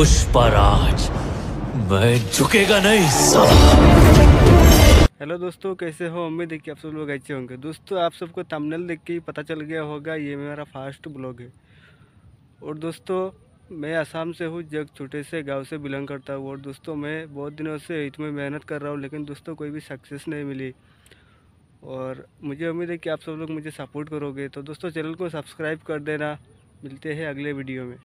पुष्पराज, मैं झुकेगा नहीं साला। हेलो दोस्तों, कैसे हो? उम्मीद है कि आप सब लोग अच्छे होंगे। दोस्तों, आप सबको थंबनेल देख के ही पता चल गया होगा ये मेरा फर्स्ट ब्लॉग है। और दोस्तों, मैं असम से हूँ, जो एक छोटे से गांव से बिलोंग करता हूँ। और दोस्तों, मैं बहुत दिनों से इसमें मेहनत कर रहा हूँ, लेकिन दोस्तों कोई भी सक्सेस नहीं मिली। और मुझे उम्मीद है कि आप सब लोग मुझे सपोर्ट करोगे। तो दोस्तों, चैनल को सब्सक्राइब कर देना। मिलते हैं अगले वीडियो में।